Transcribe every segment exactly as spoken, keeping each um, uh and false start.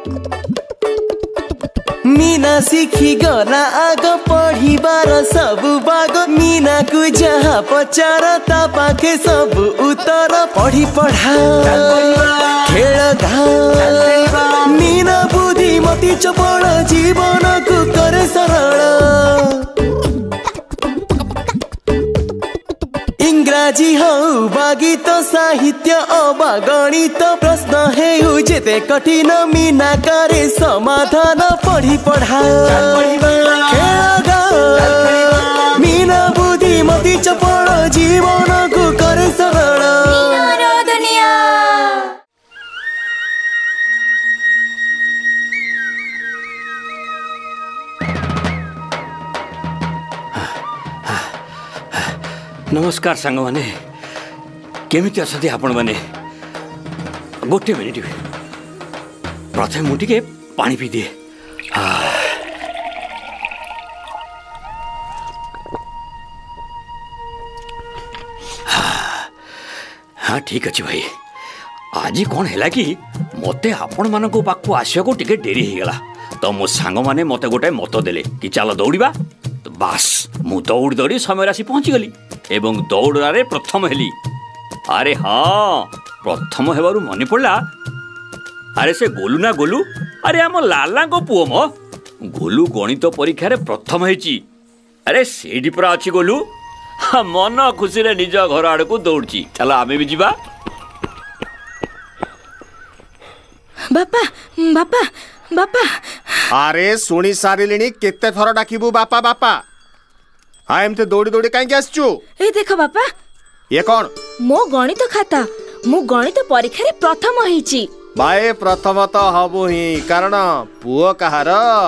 मीना सीखी गला आग पढ़िबार सब बाग मीना को जहाँ पचार ता पाखे सब उत्तर पढ़ी पढ़ा खेल घा मीना बुद्धिमती चपल जीवन को करे सरल इंग्राजी हौ बा गीत साहित्य अबा गणित प्रश्न हेउ जेते कठिन मीना करे समाधान पढ़ी पढ़ा मीना बुद्धिमती चपल जीवन को करे सरल नमस्कार सांग माने केमिति असते आपण माने गोटे मिनिट प्रथम मुठी के पानी पी दिए हाँ ठीक अच्छे भाई आज कौन है कि मते आपण मान पाक आसिया को टिके डेरी हो गला तो मो सांग माने मते गोटे मत देले कि चलो दौड़िबा तो बास मु दौड़ दौड़ी समय राशि पहुंची गली एवं दौड़ारे प्रथम हेली। अरे हाँ प्रथम हेबारु मने पड़ला अरे से गोलू ना गोलू अरे आम लाला को पुओ मो गोलू गणित परीक्षा रे प्रथम हेची अरे सेठी पुरा अच्छी गोलू हाँ मन खुशी रे निज घर आड़ को दौड़ची चलो आमे भी जीवा। बापा बापा बापा अरे शुणी सारे केते थर डाकिबू बापा बापा हाँ एमते दौड़ी दौड़ी कहीं आसचु ए देखो बापा ये कौन मो गणित खाता मु गणित परीक्षा रे प्रथम हेची बाए प्रथम तो हबु ही कारण पुओ कहार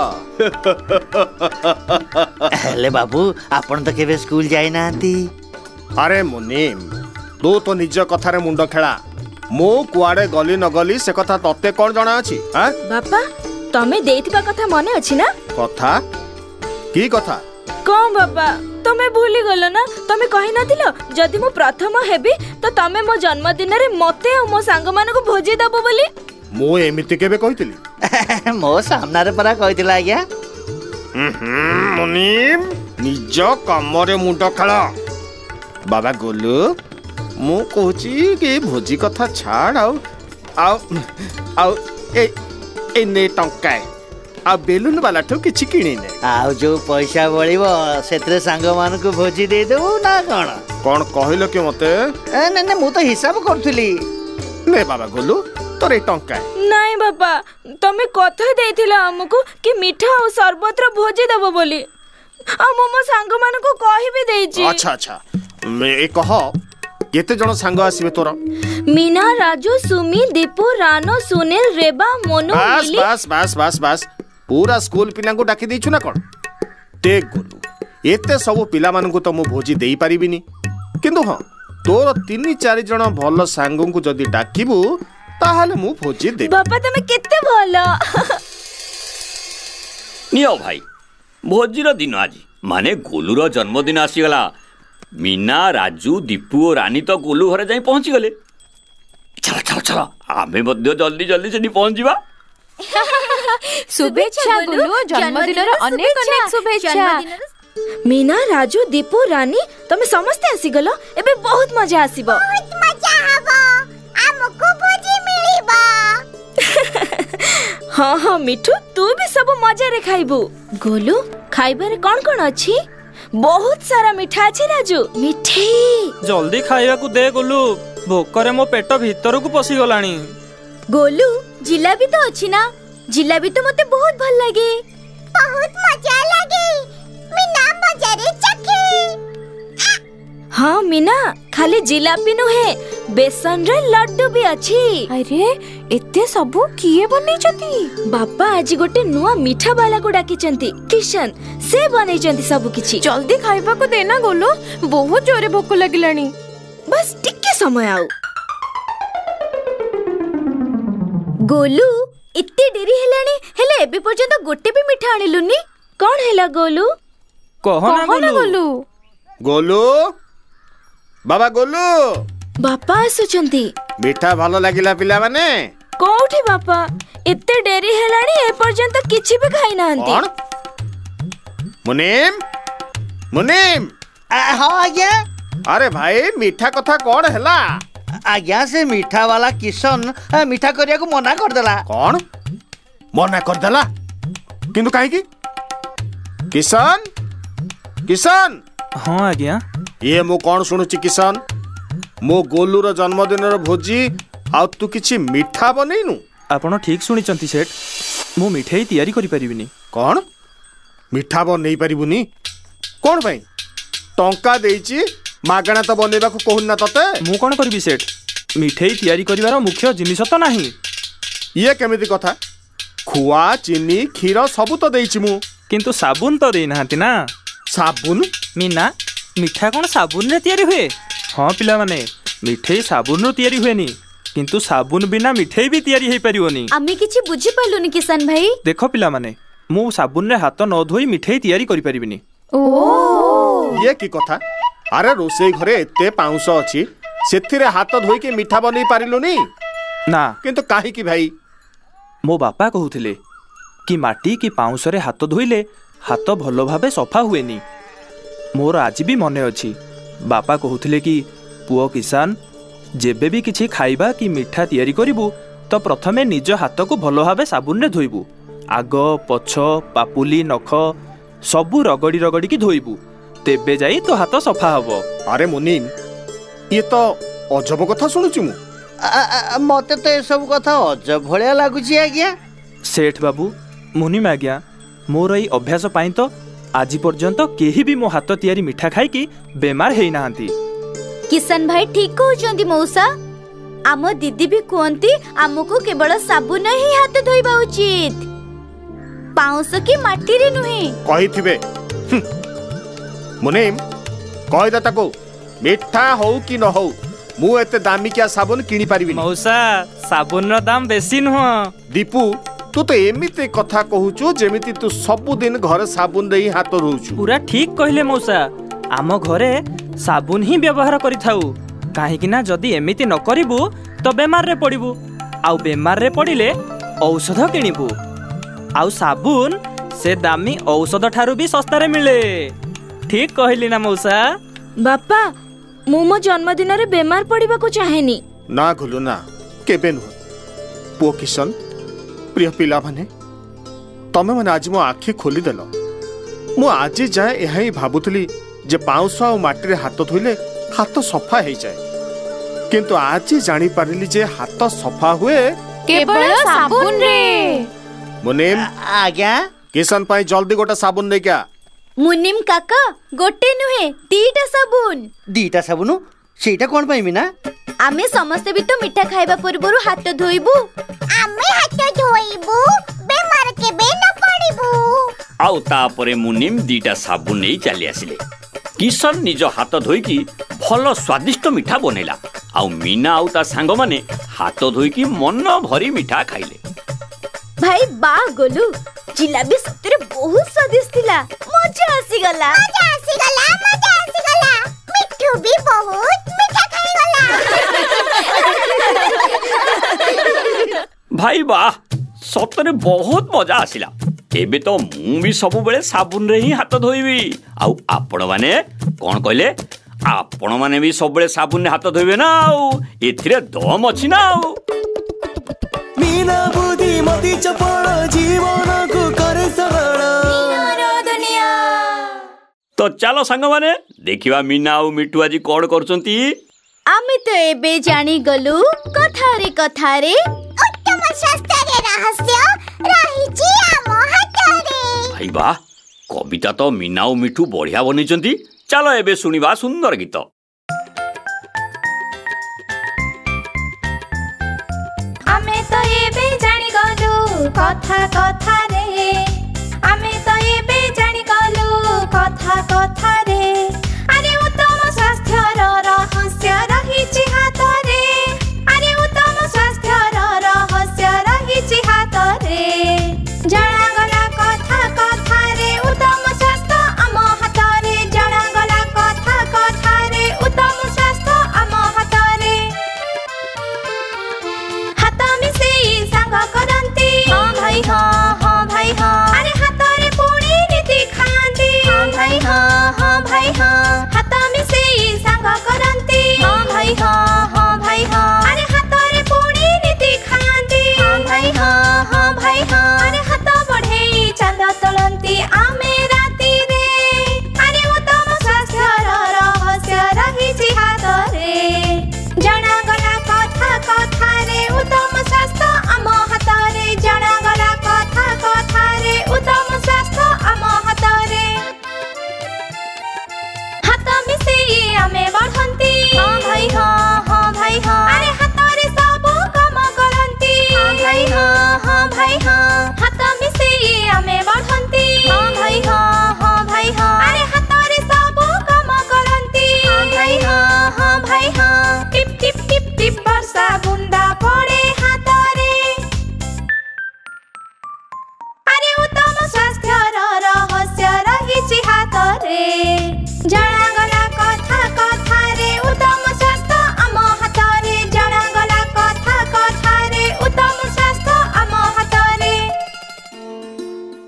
हेले बाबू आपण तो केबे स्कूल जाई नांती अरे मुनीम तू तो निज कथा रे मुंडो खेला मु कुआडे गली न गली से कथा तते कौन जणा अछि हां बापा तमे देथिबा कथा मने अछि ना कथा की कथा कौन बापा तमे भूली गलो ना तमे कहि नथिलो जदि मु प्रथम हेबी तो तमे मो जन्मदिन रे मते और मो सांग मान को भोजी दबो बोली मु एमिति केबे कहितली मो सामना रे परा कहितला आज्ञा हम्म मुनीम निज कमरे मुंडो खेला बाबा गोलू मु कहूची कि भोजी कथा छाड़ आउ आउ आउ ए ए ने टंका आ बेलून वाला ठो किछि किणी ने आउ जो पैसा बळिबो सेत्रे सांग मान को भोजी दे देबो ना कोन कोन कहिलो के मते ए न न मु तो हिसाब करथुली ले बाबा गोलू तोरे टंका नहीं बापा तमे कथा देथिला हमको कि मीठा और शरबत रो भोजी दबो बोली आ मोमो सांग मान को कहि भी देछि अच्छा अच्छा ए कह केते जण सांग आसीबे तोरा मीना राजू सुमी दीपू रानो सुनील रेबा मोनू बस मिली बस बस बस बस पूरा स्कूल पिला को डाकी देछु ना कोन देख गोलू एते सब पिला मान को तो मु भोजी देई परिबिनी किंतु हां तोर तीन चार जण भल सांग को जदी डाकीबू ताहाले मु भोजी दे बापा तमे केते भलो नियो भाई भोजीर दिन आज माने गोलूर जन्मदिन आसीगला मीना राजू दीपू और रानी तो गोलू घरे जाई पहुंची गले चलो चलो चलो आमे मध्य जल्दी जल्दी से पहुंच जीवा शुभेच्छा गोलू जन्मदिन रो अनेक अनेक शुभेच्छा मीना राजू दीपू रानी तमे समस्त आसी गलो एबे बहुत मजा आसीबो बहुत मजा हबो हमको भोजी मिलिबो हां हां मिठू तू भी सब मजा रे खाइबू गोलू खाइबा रे कोन कोन अछि बहुत सारा मिठा अछि राजू मिठी जल्दी खाइबा को दे गोलू भोकरे मो पेट भीतर को पसी गलानी गोलू जिलाबी तो अछि ना जिलाबी तो मते बहुत भल लागे बहुत मजा लागे मीना मजा रे चखी हाँ मीना खाली जिलाबी नुहे बेसन रे लड्डू भी अछि अरे एते सबु किए बनै छथि बापा आज गोटे नुआ मीठा वाला को डाकी चंती किशन से बनै चंती सब किछि जल्दी खाइबा को देना गोलू बहुत जोरे भूख लागिलानी बस टिके समय आउ गोलू इत्ते डेरी हेलानी हेले एबे पर्यंत गोटे भी मिठा आनिलुनी कोन हेला गोलू कहो ना गोलू गोलू बाबा गोलू बापा आसुचंती मिठा भलो लागिला पिला माने कोठी बापा एते डेरी हेलानी ए पर्यंत किछि भी खाई नांती। कौन? मुनीम मुनीम हाँ आज्ञा। अरे भाई मीठा कथा कौन हैला? आज्ञा से मीठा वाला किशन आ, मीठा करिया को मना कर देला। कौन मना कर देला? किंतु काहे की? किशन किशन हाँ आज्ञा। ये मु कौन सुनुची किशन? मो गोलूर जन्मदिन भोजी आ तू किछि मीठा बनैनु? आपण ठीक सुनिचंती सेठ, मु मिठाई तैयारी करि परिबिनी। कौन मीठा बनै परिबुनी? कौन भाई टंका देइची मागणा तो बनेबा को कहून ना तते? मु कोन करबी सेठ, मिठाई तैयारी करिवार मुख्य जिनिस तो नाही। ये केमिति कथा? खुआ चीनी क्षीर सब तो देइची मु, किंतु साबुन तो देई नाहंती ना। साबुन? मीना मिठा कोन साबुन रे तैयारी हुए? हाँ पिला माने मिठाई साबुन रो तैयारी हुएनी, किंतु साबुन बिना मिठाई भी तैयारी हेई परियोनी। आमी किछि बुझी पाइलुनी किसान भाई। देखो पिला माने मु साबुन रे हाथ न धोई मिठाई तैयारी करि परिबिनी। ओ ये की कथा? अरे रोसई घरे एते पाउंस अछि, सेथिरे हाथ धोई के मीठा बनै पारिलुनी ना। किंतु काहे की भाई? मो बापा कहूथिले कि माटी की पाउंस रे हाथ धोइले हाथ भलो भाबे सफा हुएनी। मोर आज भी मने अछि, बापा कहूथिले कि पुओ किसान जेबे भी किछि खाइबा कि मिठा तैयारी करिबु तो प्रथमे निज हाथ को भलो भाबे साबुन रे धोइबु। आग पछ पापुली नख सबु रगड़ी रगड़ी की धोइबु, तेबे जाई तो हाथ सफा हबो। अरे मुनीम ये तो अजब कथा सुनुची मु। मते तो ए सब कथा अजब भलिया लागुची आज्ञा। सेठ बाबू मुनिम आज्ञा, मोर एई अभ्यास पाई तो आज पर्यंत केही भी मो हाथ तैयारी मिठा खाई कि बेमार हेई नाहंती। किसान भाई ठीक कहउचंती मौसा। आम दीदी भी कहती आमको केवल साबुन ही हाथ धोइबा उचित, पाउंस की माटी रे नुहे कही थिबे। मुनीम कहि द ताको मिठा हो कि न हो मु एते दामिकिया साबुन किनी पारिबिनी। मौसा साबुन रो दाम बेसी नुह। दीपू तू तो एमिते कथा कहूचु जेमिति तू सब दिन घर साबुन रे हाथ धोउचु। पूरा ठीक कहले मौसा, आम घरे साबुन ही व्यवहार करिथाउ, काहेकि ना जदी एमिति न करिबु तो बेमार रे पड़िबु, आउ बेमार रे पड़िले औषध किनिबु, आउ साबुन से दामी औषध ठारू भी सस्ता रे मिले। ठीक कहली ना मौसा? बापा मु मो जन्मदिन रे बेमार पड़िबा को चाहेनी। ना घुलु ना केबे नु। पो किशन प्रिय पिला माने तमे माने आज मो आखि खोली देलो। मु आज जाए एहा ही भाबुथली जे पाउस आ माटी रे हाथ धोइले हाथ सफा हे जाए, किंतु आज जानी पारिली जे हाथ सफा हुए केवल साबुन रे। मुनीम आज्ञा। किशन पाई जल्दी गोटा साबुन दे क्या? मुनिम काका गोटे नुहे दीटा साबुन। दीटा साबुन सेटा कोन पाइमी ना? आमे समस्त भी तो मिठा खाइबा पूर्वरु हाथ धोइबु। आमे हाथ धोइबु बेमार केबे न पड़िबु। आउ तापरे मुनिम दीटा साबुन नहीं चली आसिले। किशन निज हाथ धोईकी भल स्वादिष्ट मिठा बनेला, आउ मीना आउ ता सांग माने हाथ धोईकी मन भरी मिठा खाइले। भाई बा गोलू जिलाबी सतरे बहुत स्वादिष्ट थिला, मजा आसी गला। मजा आसी गला मजा आसी गला, मिठू भी बहुत मिठा खाई गला। भाई वाह सतरे बहुत मजा आसिला। एबे तो मु भी सब बेले साबुन रे ही हाथ धोइबी। आउ आपण माने कोन कहले? आपण माने भी सब बेले साबुन रे हाथ धोइबे ना, आउ एथिरे दम अछि ना। आउ मीना बुद्धि मति चपल जीवन को करे सरल दुनिया। तो चलो सांग माने देखिबा मीना आउ मिठू आज कोन करचंती। आमे तो एबे जानी गलु कथारे कथारे उत्तम शास्त्रीय रहस्य रहिछि आम हाथरे। भाई बा कविता तो मीना आउ मिठू बढ़िया बनेचंती। चलो एबे सुनिबा सुंदर गीत। आमे तो एबे जानी गलु कथा कथा रे, आमे तो एबे जानी गलु कथा कथा रे। अरे उत्तम स्वास्थ्य रहस्य रहिछि हाथरे, अरे उत्तम स्वास्थ्य रहस्य रहिछि हाथरे। जणा गला कथा कथा रे उत्तम स्वास्थ्य आम हाथरे, जणा गला कथा कथा रे उत्तम स्वास्थ्य आम हाथरे। हाथ मिसेई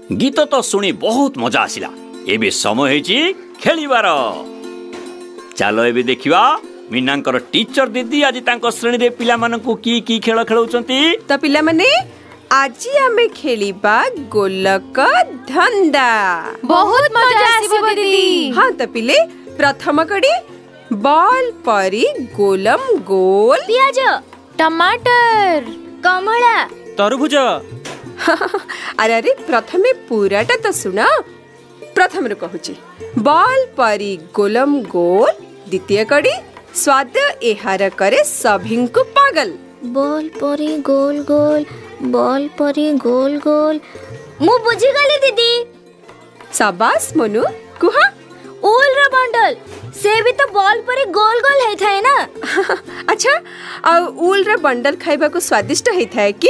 गीत तो शुणी बहुत मजा आसिला। एबे समय हेची खेलिबार। चलो एबे देखिबा मीनांकर टीचर दीदी आज तांको श्रेणी रे पिला मानकू की की खेल खेलउचंती। तो पिला माने आज आमे खेलिबा गोलक धंदा। बहुत मजा आसीबो दीदी। हाँ तो पिले प्रथम कड़ी बॉल परी गोलम गोल पियाज टमाटर कमला तरबुज। अरे अरे प्रथमे पूराटा तो सुना। प्रथम रू कहूची बॉल परी गोलम गोल। द्वितीय कड़ी स्वाद एहार करे सभी को पागल। बॉल परी गोल गोल बॉल परी गोल गोल। मु बुझी गली दीदी। शाबाश मोनू कुहा। ऊल रो बंडल से भी तो बॉल परी गोल गोल है थाए ना। अच्छा आ ऊल रो बंडल खाइबा को स्वादिष्ट है थाए की।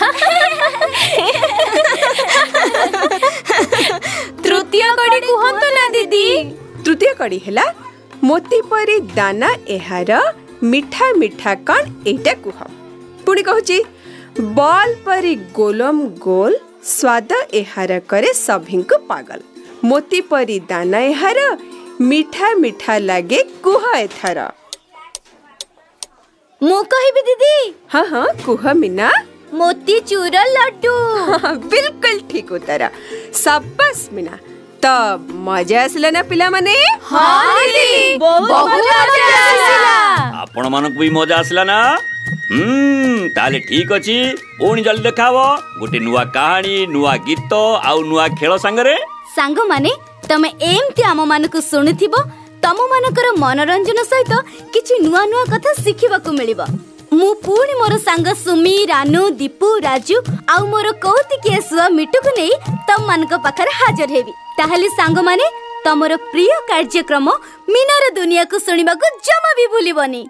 तृतीय कड़ी कुहंतो ना दीदी। तृतीय कड़ी हैला मोती परी दाना एहार मिठा मिठा कण एटा कुह। पुणी कहूची बॉल परी गोलम गोल स्वाद एहार करे सभी को पागल। मोती परी दाना एहार मिठा मिठा लागे कुह एथार। मु कहिबी दीदी। हाँ हाँ कुह मीना। मोती चूर लड्डू। बिल्कुल ठीक उत्तर। शाबाश मीना। तो मजा आसला ना पिला माने। हाँ दीदी बहुत मजा आसला। आपण मानक भी मजा आसला ना। हम्म ताले ठीक अछि। ओणी जल्दी देखावो गोटे नुवा कहानी नुवा गीत आउ नुवा खेल संगरे। सांग माने तमे एमती आम मानकु सुनिथिबो। तम मानकर मनोरंजन सहित किछि नुवा नुवा कथा सिखिबा को मिलिबो। मु पुणी मोर सांग सुमी रानू दीपू राजू आउ मोर कौतिकिया सुआ मिटु को नै तम मानक पाखर हाजर हेबी। ताहले सांग माने तमरो प्रिय कार्यक्रम मीनार दुनिया को सुनिबा को जमा भी भूलिबनी।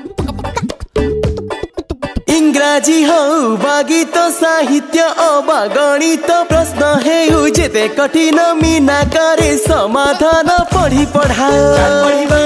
इंग्राजी हौ बा गीत साहित्य अबा गणित प्रश्न हेउ जेते कठिन मीना करे समाधान पढ़ी पढ़ा।